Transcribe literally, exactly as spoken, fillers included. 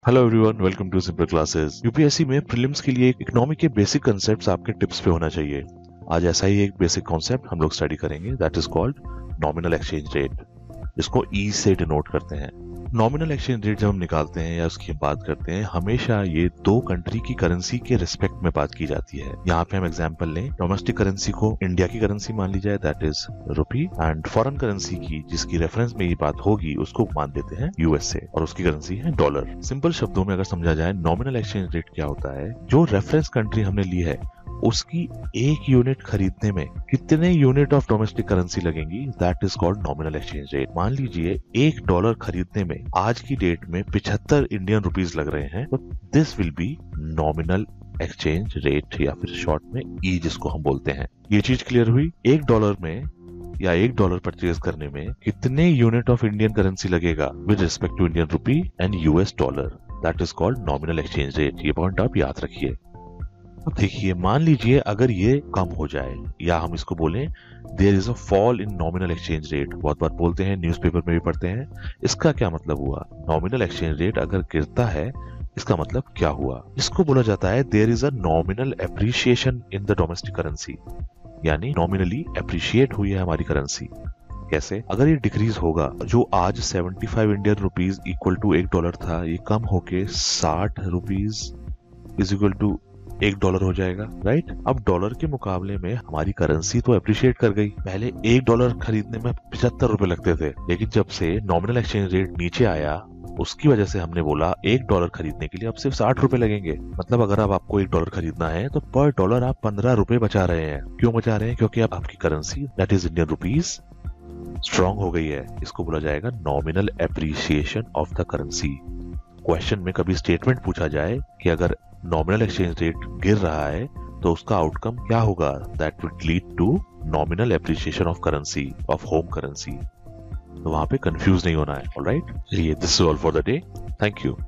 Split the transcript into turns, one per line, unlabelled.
Hello everyone, welcome to simple classes. UPSC में prelims के लिए इकोनॉमी के बेसिक कंसेप्ट्स आपके टिप्स पे होना चाहिए। आज ऐसा ही एक बेसिक कॉन्सेप्ट हम लोग स्टडी करेंगे, that is called nominal exchange rate, जिसको ई से डिनोट करते हैं। नॉमिनल एक्सचेंज रेट जब हम निकालते हैं या उसकी बात करते हैं, हमेशा ये दो कंट्री की करेंसी के रिस्पेक्ट में बात की जाती है। यहाँ पे हम एग्जांपल लें, डोमेस्टिक करेंसी को इंडिया की करेंसी मान ली जाए, that is rupee, and foreign currency की जिसकी रेफरेंस में ये बात होगी उसको मान देते हैं यूएसए, और उसकी करेंसी है डॉलर। सिंपल शब्दों में अगर समझा जाए, नॉमिनल एक्सचेंज रेट क्या होता है, जो रेफरेंस कंट्री हमने ली है उसकी एक यूनिट खरीदने में कितने यूनिट ऑफ डोमेस्टिक करेंसी लगेंगी, that is called nominal exchange rate. मान लीजिए एक डॉलर खरीदने में आज की डेट में पिछहत्तर इंडियन रुपीस लग रहे हैं, तो this will be nominal exchange rate, या फिर शॉर्ट में ई जिसको हम बोलते हैं। ये चीज क्लियर हुई? एक डॉलर में या एक डॉलर परचेज करने में कितने यूनिट ऑफ इंडियन करेंसी लगेगा with respect to Indian rupee and US dollar, that is called nominal exchange rate. ये पॉइंट आप याद रखिए। अब देखिए, मान लीजिए अगर ये कम हो जाए, या हम इसको बोलें there is a fall in nominal exchange rate, बहुत बार बोलते हैं, न्यूज़पेपर में भी पढ़ते हैं। इसका क्या मतलब हुआ? नॉमिनल एक्सचेंज रेट अगर गिरता है, इसका मतलब क्या हुआ? इसको बोला जाता है there is a nominal appreciation in the domestic currency, यानी नॉमिनली एप्रिशिएट हुई है हमारी करेंसी। कैसे? अगर ये डिक्रीज होगा, जो आज पचहत्तर इंडियन रुपीस इक्वल टू एक डॉलर था, ये कम होके साठ रुपीस इज इक्वल टू एक डॉलर हो जाएगा, राइट? अब डॉलर के मुकाबले में हमारी करेंसी तो अप्रिशिएट कर गई। पहले एक डॉलर खरीदने में पिछहत्तर रुपए लगते थे, लेकिन जब से नॉमिनल एक्सचेंज रेट नीचे आया, उसकी वजह से हमने बोला एक डॉलर खरीदने के लिए अब सिर्फ साठ रुपए लगेंगे। मतलब अगर अब आपको एक डॉलर खरीदना है तो पर डॉलर आप पंद्रह रुपए बचा रहे हैं। क्यों बचा रहे हैं? क्योंकि अब आपकी currency that is Indian rupees strong हो गई है। इसको बोला जाएगा nominal appreciation of the currency. Question में कभी स्टेटमेंट पूछा जाए कि अगर नॉमिनल एक्सचेंज रेट गिर रहा है तो उसका आउटकम क्या होगा, that will lead to nominal appreciation of currency, of home currency. तो वहां पे कंफ्यूज नहीं होना है। ऑलराइट, चलिए, this is all for the day. Thank you.